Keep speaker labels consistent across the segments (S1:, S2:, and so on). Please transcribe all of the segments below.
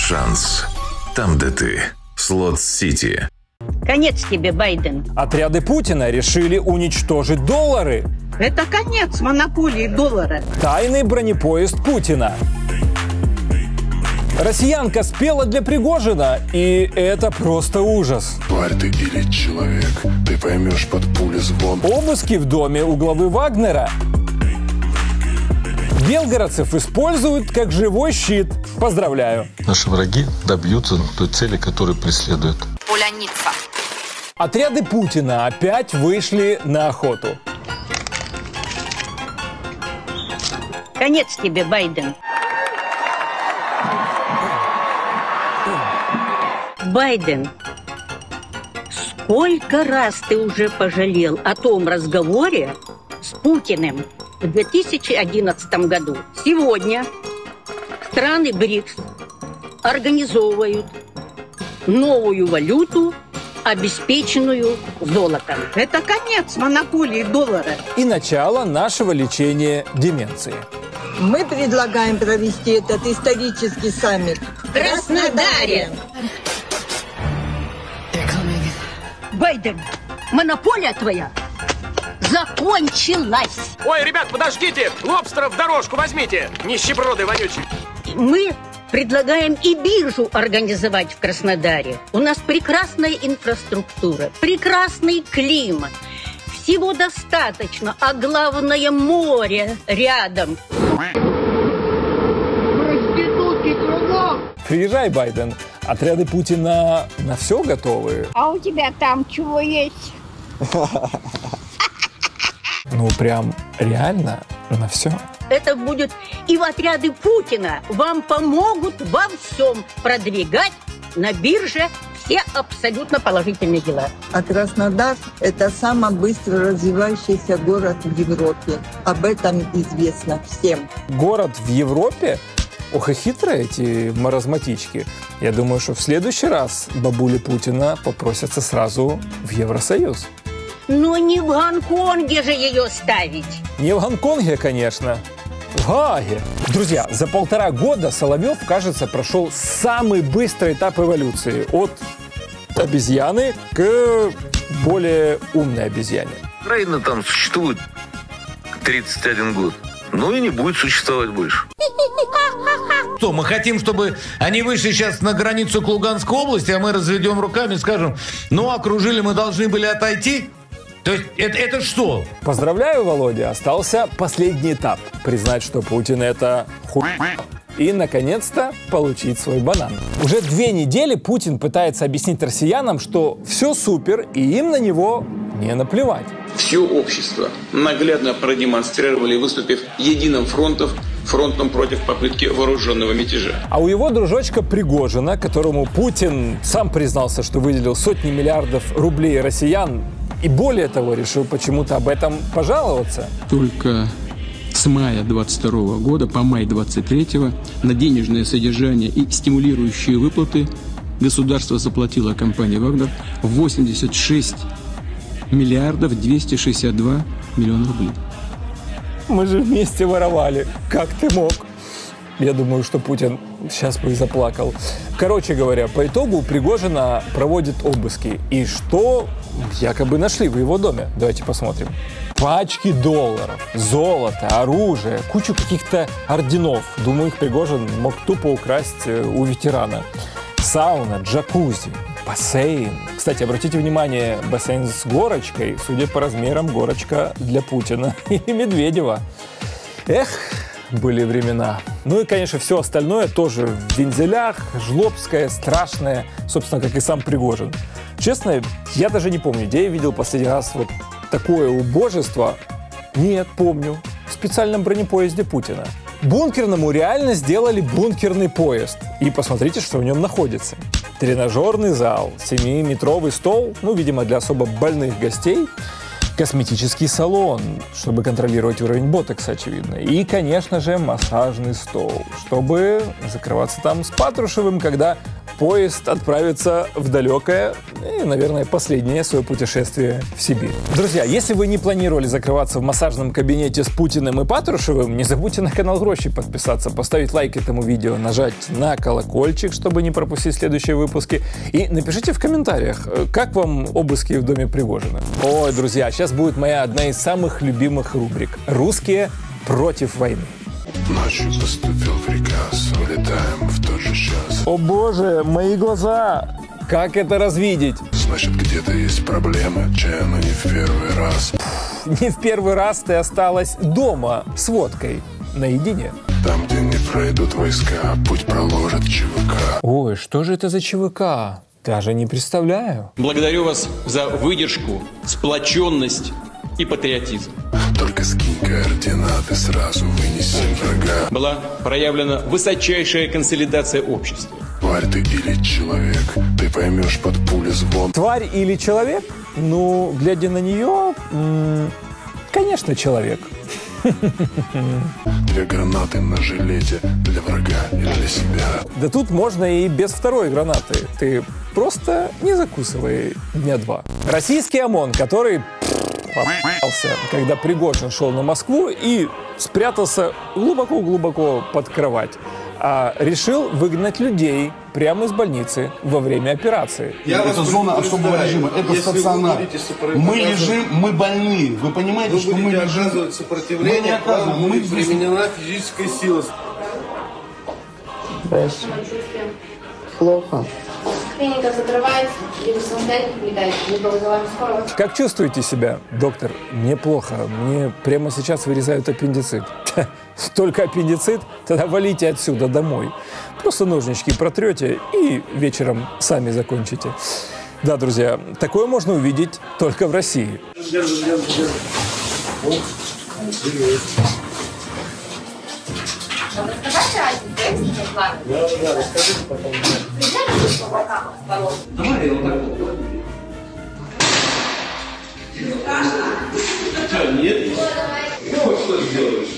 S1: Шанс. Там, где ты. Слот-Сити.
S2: Конец тебе, Байден.
S3: Отряды Путина решили уничтожить доллары.
S2: Это конец монополии доллара.
S3: Тайный бронепоезд Путина. Россиянка спела для Пригожина, и это просто ужас.
S4: Тварь ты или человек, ты поймешь под пули звон.
S3: Обыски в доме у главы Вагнера. Белгородцев используют как живой щит. Поздравляю.
S5: Наши враги добьются той цели, которую преследуют.
S6: Поляница.
S3: Отряды Путина опять вышли на охоту.
S2: Конец тебе, Байден. Байден, сколько раз ты уже пожалел о том разговоре с Путиным в 2011 году? Сегодня страны БРИКС организовывают новую валюту, обеспеченную золотом. Это конец монополии доллара.
S3: И начало нашего лечения деменции.
S7: Мы предлагаем провести этот исторический саммит
S2: В Краснодаре. Байден, монополия твоя закончилась.
S8: Ой, ребят, подождите! Лобстеров в дорожку возьмите! Нищеброды вонючие!
S2: Мы предлагаем и биржу организовать в Краснодаре. У нас прекрасная инфраструктура, прекрасный климат. Всего достаточно, а главное море рядом. Проститутки кругом.
S3: Приезжай, Байден. Отряды Путина на все готовы.
S9: А у тебя там чего есть?
S3: Ну, прям реально на все.
S2: Это будет и в отряды Путина вам помогут во всем продвигать на бирже все абсолютно положительные дела.
S7: А Краснодар – это самый быстро развивающийся город в Европе. Об этом известно всем.
S3: Город в Европе? Ох и хитрые эти маразматички. Я думаю, что в следующий раз бабули Путина попросятся сразу в Евросоюз.
S2: Но не в Гонконге же ее ставить.
S3: Не в Гонконге, конечно. В Гааге. Друзья, за 1,5 года Соловьев, кажется, прошел самый быстрый этап эволюции. От обезьяны к более умной обезьяне.
S5: Украина там существует 31 год. Ну и не будет существовать больше.
S10: Что, мы хотим, чтобы они вышли сейчас на границу к Луганской области, а мы разведем руками и скажем, ну, окружили, мы должны были отойти? То есть это что?
S3: Поздравляю, Володя. Остался последний этап. Признать, что Путин это хуй. И, наконец-то, получить свой банан. Уже 2 недели Путин пытается объяснить россиянам, что все супер, и им на него не наплевать.
S11: Все общество наглядно продемонстрировали, выступив единым фронтом против попытки вооруженного мятежа.
S3: А у его дружочка Пригожина, которому Путин сам признался, что выделил сотни миллиардов рублей россиян, и более того, решил почему-то об этом пожаловаться.
S12: Только с мая 22 года по май 23 на денежное содержание и стимулирующие выплаты государство заплатило компании «Вагнер» 86 миллиардов 262 миллиона рублей.
S3: Мы же вместе воровали. Как ты мог? Я думаю, что Путин сейчас бы и заплакал. Короче говоря, по итогу Пригожина проводят обыски. И что якобы нашли в его доме? Давайте посмотрим. Пачки долларов, золото, оружие, кучу каких-то орденов. Думаю, их Пригожин мог тупо украсть у ветерана. Сауна, джакузи, бассейн. Кстати, обратите внимание, бассейн с горочкой. Судя по размерам, горочка для Путина или Медведева. Эх, были времена. Ну и, конечно, все остальное тоже в вензелях, жлобское, страшное, собственно, как и сам Пригожин. Честно, я даже не помню, где я видел последний раз вот такое убожество. Нет, помню. В специальном бронепоезде Путина. Бункерному реально сделали бункерный поезд. И посмотрите, что в нем находится. Тренажерный зал, 7-метровый стол, ну, видимо, для особо больных гостей. Косметический салон, чтобы контролировать уровень ботокса, очевидно. И, конечно же, массажный стол, чтобы закрываться там с Патрушевым, когда поезд отправится в далекое и, наверное, последнее свое путешествие в Сибирь. Друзья, если вы не планировали закрываться в массажном кабинете с Путиным и Патрушевым, не забудьте на канал Грощи подписаться, поставить лайк этому видео, нажать на колокольчик, чтобы не пропустить следующие выпуски, и напишите в комментариях, как вам обыски в доме Пригожина. Ой, друзья, сейчас будет моя одна из самых любимых рубрик «Русские против войны».
S4: Ночью поступил приказ, вылетаем в тот же час.
S3: О боже, мои глаза! Как это развидеть?
S4: Значит, где-то есть проблемы, чем и не в первый раз.
S3: Не в первый раз ты осталась дома с водкой, наедине.
S4: Там, где не пройдут войска, путь проложит ЧВК.
S3: Ой, что же это за ЧВК? Даже не представляю.
S11: Благодарю вас за выдержку, сплоченность и патриотизм.
S4: Только скинь координаты, сразу вынесем врага.
S11: Была проявлена высочайшая консолидация общества.
S4: Тварь ты или человек, ты поймешь под пули звон.
S3: Тварь или человек? Ну, глядя на нее, конечно, человек.
S4: Две гранаты на жилете для врага и для себя.
S3: Да тут можно и без второй гранаты. Ты просто не закусывай дня два. Российский ОМОН, который попался, когда Пригожин шел на Москву и спрятался глубоко-глубоко под кровать, решил выгнать людей прямо из больницы во время операции.
S6: Это зона особого режима, это стационар. Мы лежим, мы больны. Вы понимаете, что мы лежим?
S13: Оказывать сопротивление, мы будет применена физическая сила.
S7: Хорошо. Плохо.
S14: Клиника закрывается, и вы самостоятельно влетаете, либо вызываем скорую.
S3: Как чувствуете себя, доктор? Мне плохо. Мне прямо сейчас вырезают аппендицит. Только аппендицит? Тогда валите отсюда домой. Просто ножнички протрете и вечером сами закончите. Да, друзья, такое можно увидеть только в России.
S14: Расскажите разницу,
S13: Да, расскажите потом.
S14: Придерживайтесь по бокам, осторожно.
S13: Давай я вот так вот. Что, нет? Ну, вот что сделаешь?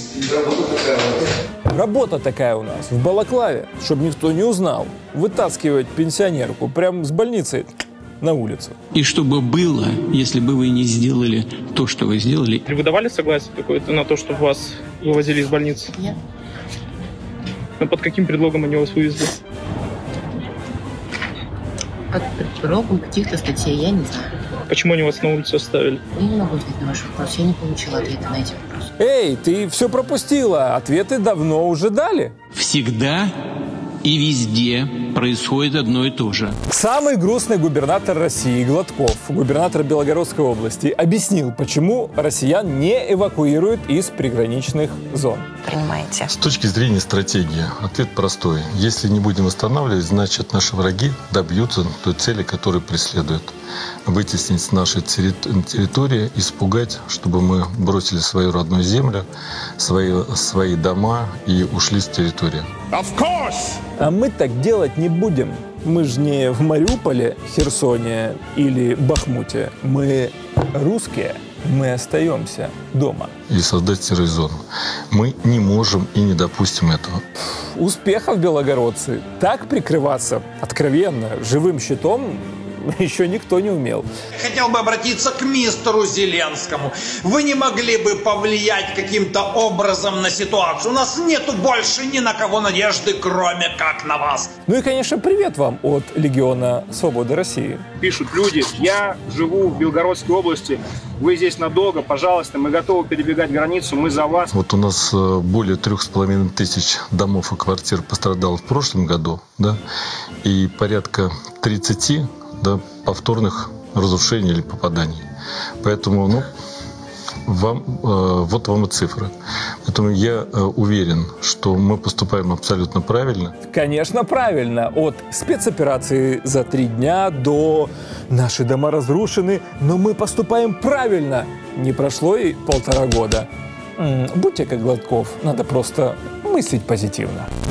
S3: Работа такая у нас, в балаклаве, чтобы никто не узнал. Вытаскивать пенсионерку прямо с больницы на улицу.
S12: И чтобы было, если бы вы не сделали то, что вы сделали.
S15: Вы давали согласие какое-то на то, чтобы вас вывозили из больницы?
S14: Нет.
S15: Но под каким предлогом они вас вывезли?
S14: Под предлогом каких-то статей, я не знаю.
S15: Почему они вас на улицу оставили?
S14: Я не могу ответить на ваш вопрос, я не получила ответа на эти вопросы.
S3: Эй, ты все пропустила, ответы давно уже дали.
S12: Всегда и везде происходит одно и то же.
S3: Самый грустный губернатор России Гладков, губернатор Белгородской области, объяснил, почему россиян не эвакуируют из приграничных зон.
S14: Понимаете?
S16: С точки зрения стратегии, ответ простой. Если не будем восстанавливать, значит наши враги добьются той цели, которую преследуют. Вытеснить с нашей территории, испугать, чтобы мы бросили свою родную землю, свои дома и ушли с территории.
S3: А мы так делать не будем. Мы же не в Мариуполе, Херсоне или Бахмуте. Мы русские. Мы остаемся дома.
S16: И создать серую зону. Мы не можем и не допустим этого.
S3: Успехов, белогородцы! Так прикрываться откровенно живым щитом еще никто не умел.
S17: Хотел бы обратиться к мистеру Зеленскому. Вы не могли бы повлиять каким-то образом на ситуацию? У нас нету больше ни на кого надежды, кроме как на вас.
S3: Ну и, конечно, привет вам от Легиона Свободы России.
S15: Пишут люди: я живу в Белгородской области, вы здесь надолго, пожалуйста, мы готовы перебегать границу, мы за вас.
S16: Вот у нас более 3500 домов и квартир пострадало в прошлом году, да, и порядка 30 повторных разрушений или попаданий. Поэтому, вот вам и цифры. Поэтому я уверен, что мы поступаем абсолютно правильно.
S3: Конечно, правильно. От спецоперации за 3 дня до «наши дома разрушены, но мы поступаем правильно». Не прошло и 1,5 года. Будьте как Гладков, надо просто мыслить позитивно.